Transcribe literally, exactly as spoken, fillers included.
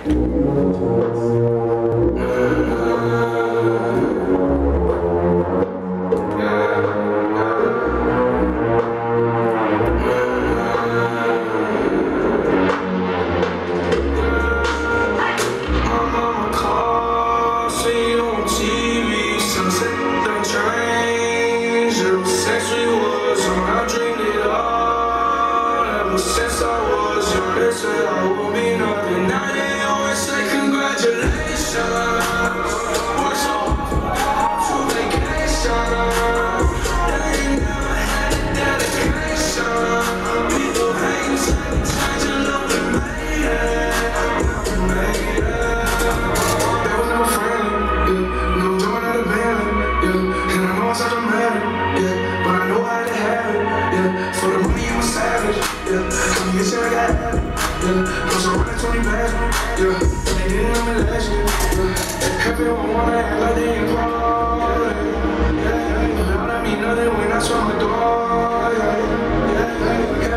Since I was young, they said I would be nothing. Now they always say congratulations. Work so hard for vacation. They ain't never had a dedication. People hate us, change and look, we made it. We made it. That was never friendly, yeah. No joint at a band, yeah. And I know I'm such a man, yeah. But I know how to have it, yeah. For the money, I'm a savage, yeah. You say I got it, yeah. I'm so running twenty past me, yeah. They didn't know me last year, yeah. Everyone wanna act like they ain't proud, yeah. Yeah, yeah. Now that mean nothing when I saw my dog, yeah. Yeah, yeah.